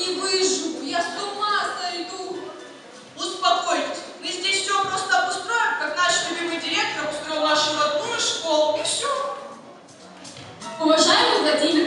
не выживу, я с ума сойду. Успокойтесь, мы здесь все просто обустроим, как наш любимый директор обустроил нашу родную школу, и все. Уважаемый Владимир